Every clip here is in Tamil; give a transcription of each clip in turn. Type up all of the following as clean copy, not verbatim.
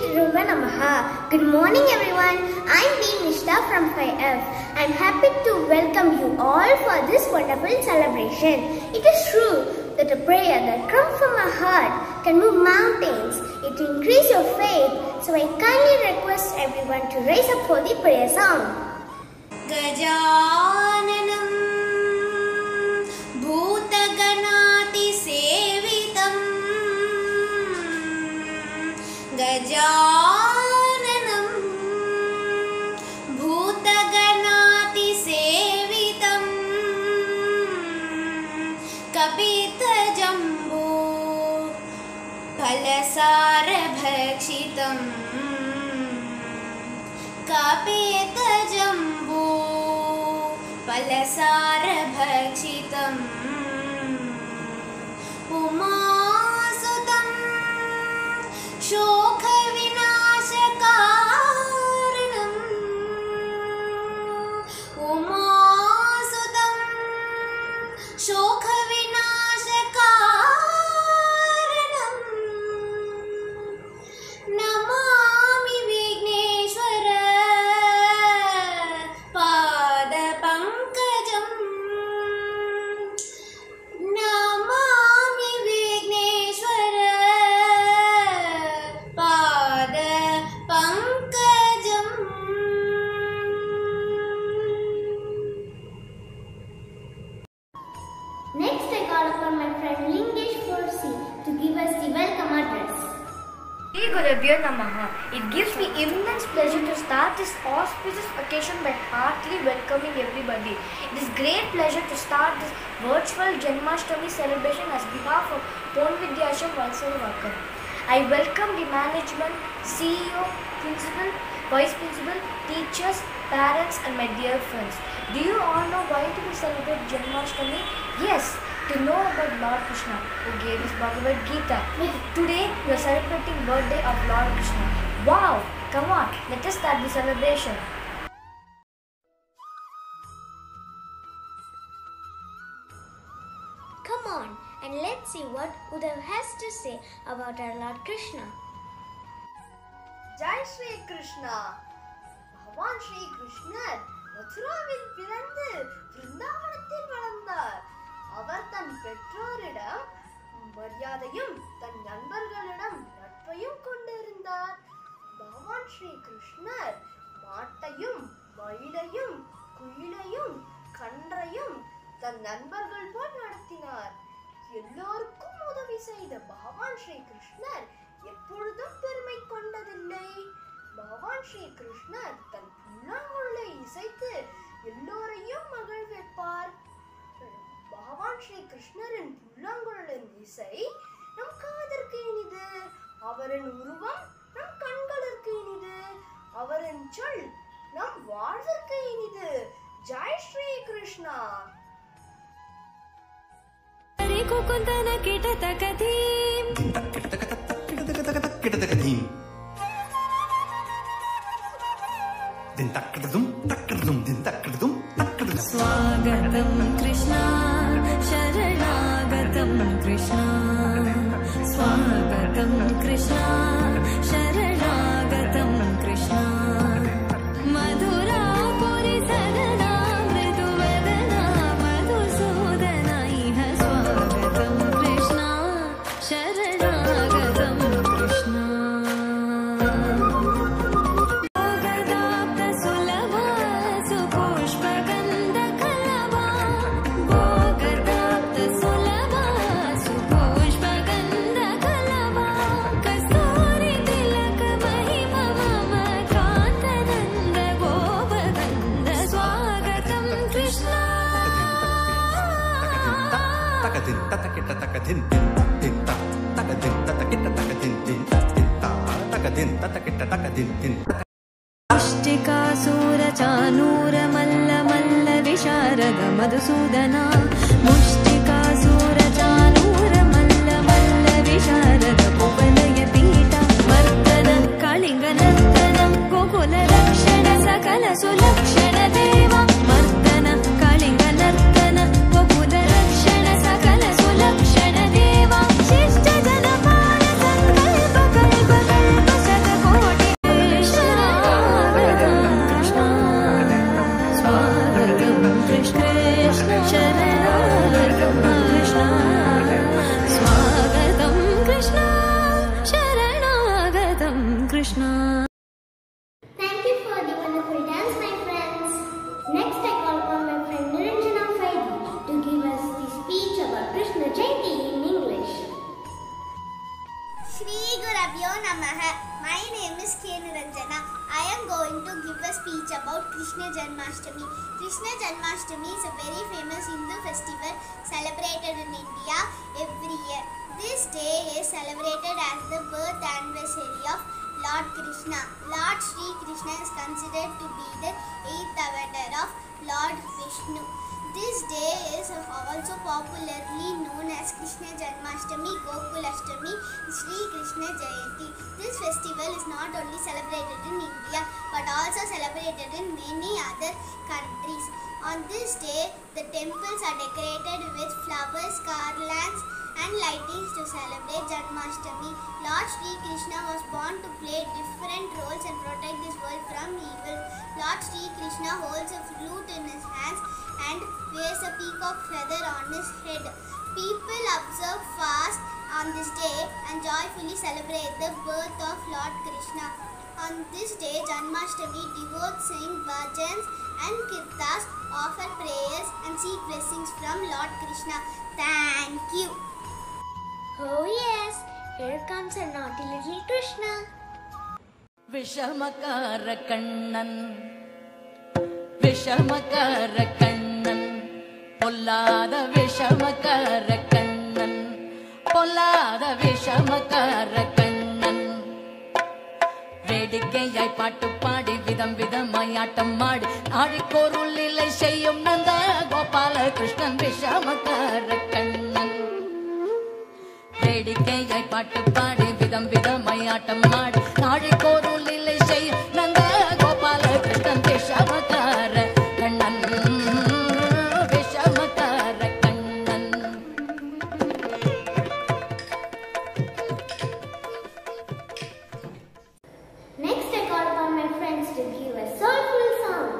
Shruva Namaha. Good morning everyone. I'm V. Mishta from 5F. I'm happy to welcome you all for this wonderful celebration. It is true that a prayer that comes from our heart can move mountains. It increases your faith. So I kindly request everyone to raise up for the prayer song. Gajananam Bhutaganati Sevitam Gajananam Bhutaganati Sevitam Kapita Jambu Palasara Bhakshitam Kapita Jambu Palasara Bhakshitam Umasutam Shokha Vinashakaranam Umasutam Shokha Vinashakaranam Namami Vigneshwara Pada Pankajam Namami Vigneshwara Pada Pankajam. Next I call upon my friend Lingesh Forsi to give us the welcome address. Shri Gurubhyo Namaha. It gives me immense pleasure to start this auspicious occasion by heartily welcoming everybody. It is great pleasure to start this virtual Janmashtami celebration as behalf of Pon Vidyashram Valsara Vakam. I welcome the management, CEO, principal, vice principal, teachers, parents and my dear friends. Do you all know why do we celebrate Janmashtami? Yes, to know about Lord Krishna who gave us Bhagavad Gita. Today we are celebrating birthday of Lord Krishna. Wow! Come on, let us start the celebration. Come on and let's see what Uddhav has to say about our Lord Krishna. Jai Shri Krishna. Bhagavan Shri Krishnar மதுராவில் பிறந்து பிருந்தாவனத்தில் வளர்ந்தார். அவர் தன் பெற்றோரிடம் மரியாதையும் தன் நண்பர்களிடம் நட்பையும் கொண்டிருந்தார். பகவான் ஸ்ரீ கிருஷ்ணர் மாட்டையும் மயிலையும் குயிலையும் கன்றையும் தன் நண்பர்கள் போல் நடத்தினார். எல்லோருக்கும் உதவி செய்த பகவான் ஸ்ரீ கிருஷ்ணர் எப்பொழுதும் பெருமை கொண்டதில்லை. பகவான் ஸ்ரீ கிருஷ்ணர் தன் புல்லாங்குழலை இசைத்து எல்லோரையும் மகிழ்விப்பார். பகவான் ஸ்ரீ கிருஷ்ணரின் புல்லாங்குழலின் இசை நம் காதிற்கு இனிது. அவரின் உருவம் நம் கண்களுக்கு இனிது. அவரின் சொல் நம் வாழ்விற்கு இனிது. ஜெய் ஸ்ரீ கிருஷ்ணா. ಕುಕುಂದನ ಕಿಟತಕಧೀಂ ಕಿಟತಕಧೀಂ ದಿನ್ ತಕ್ಕಡದುಂ ದಿನ್ ತಕ್ಕಡದುಂ ಸ್ವಾಗತಂ ಕೃಷ್ಣ ಶರಣಾಗತಂ ಕೃಷ್ಣ ಸ್ವಾಗತಂ ಕೃಷ್ಣ ಶರಣಾಗತಂ ಕೃಷ್ಣ ಮಧುರಾಪುರಿ ಸದನಾ ಮೃದುವದನಾ ಮಧುಸೂದನ ಇಹ ಸ್ವಾಗತಂ ಕೃಷ್ಣ ಶರಣಾಗತಂ ಕೃಷ್ಣ मुष्टिकासूर चानूर मल्ल मल्ल विशारद मधुसूदना मुष्टिकासूर चानूर मल्ल मल्ल विशारद कुवलय पीठ मर्दन कलिंग नर्तन गोकुल रक्षण सकल सुलक्षण देवा मर्दन कलिंग नर्तन गोकुल रक्षण सकल सुलक्षण देवा शिष्ट जनपाल संकल्प कल्प कल्प शतकोटि Krishna. Thank you for the wonderful dance, my friends. Next, I call upon my friend Niranjana Faidi to give us the speech about Krishna Jayanti in English. Shri Gurabhyo Namaha. My name is K. Niranjana. I am going to give a speech about Krishna Janmashtami. Krishna Janmashtami is a very famous Hindu festival celebrated in India every year. This day is celebrated as the birth anniversary of Lord Krishna. Lord Sri Krishna is considered to be the 8th avatar of Lord Vishnu. This day is also popularly known as Krishna Janmashtami, Gokulashtami, Sri Krishna Jayanti. This festival is not only celebrated in India but also celebrated in many other countries. On this day, the temples are decorated with flowers, garlands and lightings to celebrate Janmashtami. Lord Sri Krishna was born to play different roles and protect this world from evil. Lord Sri Krishna holds a flute in his hands and wears a peacock feather on his head. People observe fast on this day and joyfully celebrate the birth of Lord Krishna. On this day, Janmashtami, devotees sing bhajans and kirtas, offer prayers and seek blessings from Lord Krishna. Thank you. Oh yes, here comes a naughty little Krishna. Vishamakkara Kannan Vishamakkara Kannan பொல்லாத விஷமக்கார கண்ணன் பொல்லாத விஷமக்கார கண்ணன் வேடிக்கையாய் பாட்டு பாடி விதம் விதமாய் ஆட்டம் ஆடி ஆழிக்கோருள் இல்லை செய்யும் நந்த கோபால கிருஷ்ணன் விஷமக்கார கண்ணன் வேடிக்கையாய் பாட்டு பாடி விதம் விதமாய் ஆட்டம் ஆடி ஆழிக்கோருள் இல்லை செய்யும் நந்த Gopala Krishnan Vishamakkara Kannan Vishamakkara Kannan. Next, I call upon my friends to give a soulful song.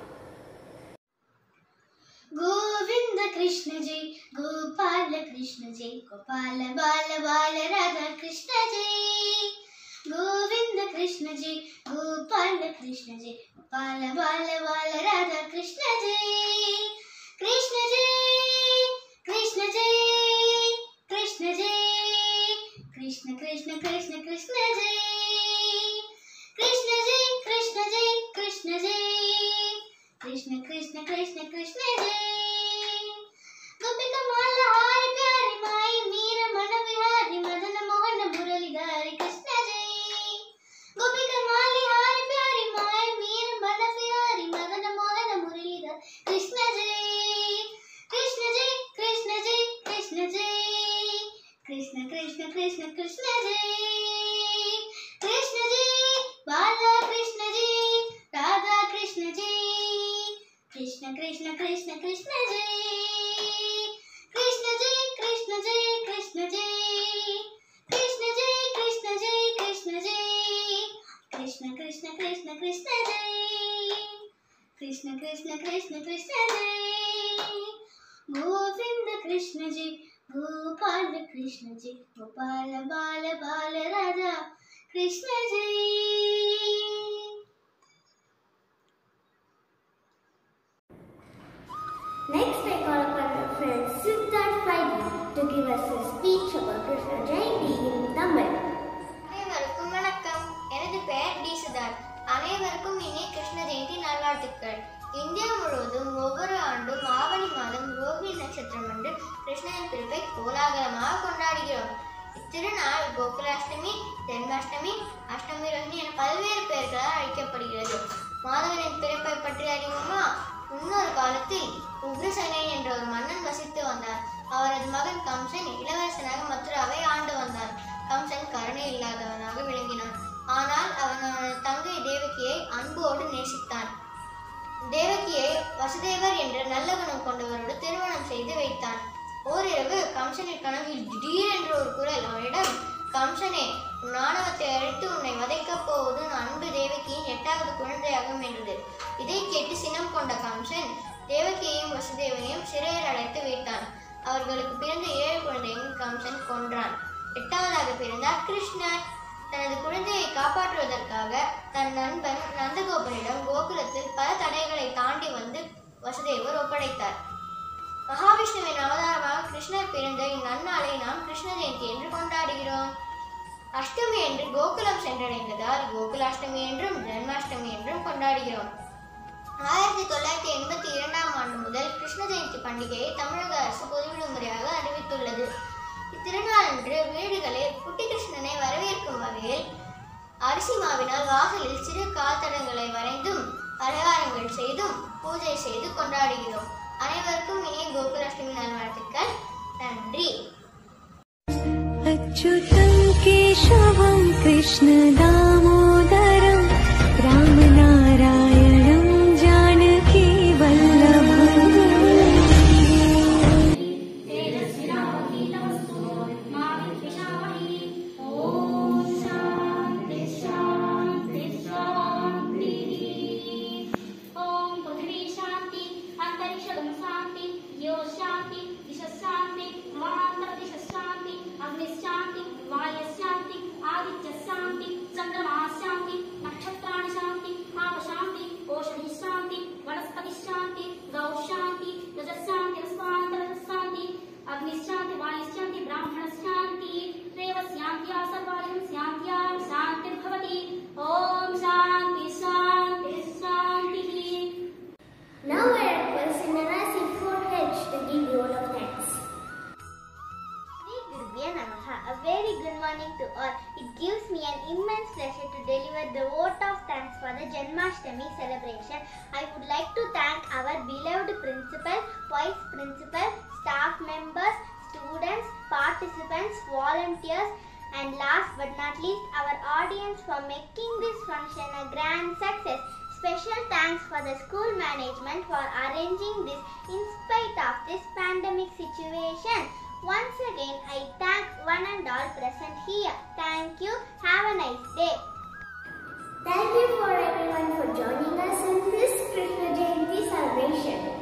Govinda Krishna Jai, Gopala Krishna Jai, Gopala Bala Bala Radha Krishna Jai. Govinda Krishna Jai, Gopala Krishna Jai, Gopala Bala Bala Radha Krishna Jai. Krishna Jai, Krishna Jai, Krishna Jai, Krishna Krishna Krishna Krishna Jai. Krishna Jai, Krishna Jai, Krishna Jai, Krishna Krishna Krishna Krishna Jai. Gopika Mala Hari Pyari Mai Meera Mana Vihari Madana Mohana Muralidhari Krishna Jai. Gopika Mali Hari Pyari Mai Meera Mana Vihari Madana Mohana Muralidhari Krishna Jai. Krishna Jai, Krishna Jai, Krishna Jai, Krishna Krishna Krishna Krishna Jai. Krishna Jai, Bala Krishna Jai, Radha Krishna Jai. Krishna Krishna Krishna Krishna Jai. Krishna Jai, Krishna Jai, Krishna Jai. Krishna Jai, Krishna Jai, Krishna Jai. Krishna Krishna Krishna Krishna Jai. Krishna Krishna Krishna Krishna Jai. Govinda Krishna Jai, Gopala Krishna Jai, Gopala Bala Bala Radha Krishna Jai. Next, I call upon my friend Siddharth Faidi to give us a speech about Krishna Jayanti in Tamil. அனைவருக்கும் வணக்கம். எனது பெயர் டி சித்தார்த். அனைவருக்கும் இனிய கிருஷ்ண ஜெயந்தி நல்வாழ்த்துக்கள். இந்தியா முழுவதும் ஒவ்வொரு ஆண்டும் ஆவணி மாதம் ரோஹிணி நட்சத்திரம் அன்று கிருஷ்ணனின் பிறப்பை கோலாகலமாக கொண்டாடுகிறோம். இத்திருநாள் கோகுலாஷ்டமி, ஜென்மாஷ்டமி, அஷ்டமி ரோஹிணி என பல்வேறு பெயர்களால் அழைக்கப்படுகிறது. மாதவனின் பிறப்பை பற்றி அறிவோமா? முன்னொரு காலத்தில் உக்ரசேனன் என்ற ஒரு மன்னன் வசித்து வந்தார். அவரது மகன் கம்சன் இளவரசனாக மதுராவை ஆண்டு வந்தான். கம்சன் கருணை இல்லாதவனாக விளங்கினான். ஆனால் அவன் அவனது தங்கை தேவகியை அன்போடு நேசித்தான். தேவகியை வசுதேவர் என்ற நல்ல குணம் கொண்டவரோடு திருமணம் செய்து வைத்தான். ஓரிரவு கம்சனின் கனவில் திடீரென்று ஒரு குரல் அவனிடம், கம்சனே, உன் ஆணவத்தை அழித்து உன்னை வதைக்கப் போவது உன் அன்பு தேவகியின் 8வது குழந்தையாகும் என்றது. இதை கேட்டு சினம் கொண்ட கம்சன் தேவகியையும் வசுதேவனையும் சிறையில் அடைத்து வைத்தான். அவர்களுக்கு பிறந்த 7 குழந்தையும் கம்சன் கொன்றான். 8வதாக பிறந்தார் கிருஷ்ணர். தனது குழந்தையை காப்பாற்ற வருவதற்காக தன் நண்பன் நந்தகோபனிடம் கோகுலத்தில் பல தடைகளை தாண்டி வந்து வசுதேவர் ஒப்படைத்தார். மகாவிஷ்ணுவின் அவதாரமாக கிருஷ்ணர் பிறந்த இந்நன்னாளை நாம் கிருஷ்ண ஜெயந்தி என்று கொண்டாடுகிறோம். அஷ்டமி என்று கோகுலம் சென்றடைந்ததால் கோகுலாஷ்டமி என்றும் ஜென்மாஷ்டமி என்றும் கொண்டாடுகிறோம். 1982ஆம் ஆண்டு முதல் கிருஷ்ண ஜெயந்தி பண்டிகையை தமிழக அரசு பொது விடுமுறையாக அறிவித்துள்ளது. இத்திருநாளன்று வீடுகளில் குட்டி கிருஷ்ணனை வரவேற்கும் வகையில் அரிசி மாவினால் வாசலில் சிறு கால்தடங்களை வரைந்தும் பலகாரங்கள் செய்தும் பூஜை செய்து கொண்டாடுகிறோம். அனைவருக்கும் இனிய கோகுலாஷ்டமி நல்வாழ்த்துக்கள். நன்றி. अच्युतं केशवं कृष्णदामोदरं रामनारायणं जानकी वल्लभम् शांति वायु शांति आदित्य शांति चंद्रमा शांति नक्षत्राणि शांति आप शांति औषधि शांति वनस्पति शांति गौ शांति रज शांति रसांतर शांति अग्नि शांति वायु शांति ब्राह्मण शांति देव शांति सर्वाणि शांति शांति भवति. ओम शांति शांति शांति. Now I request Narasi forehead to give you all of thanks. A very good morning to all. It gives me an immense pleasure to deliver the vote of thanks for the Janmashtami celebration. I would like to thank our beloved principal, vice principal, staff members, students, participants, volunteers, and last but not least our audience for making this function a grand success. Special thanks for the school management for arranging this in spite of this pandemic situation. Once again, I thank one and all present here. Thank you. Have a nice day. Thank you for everyone for joining us in this Krishna Jayanti celebration.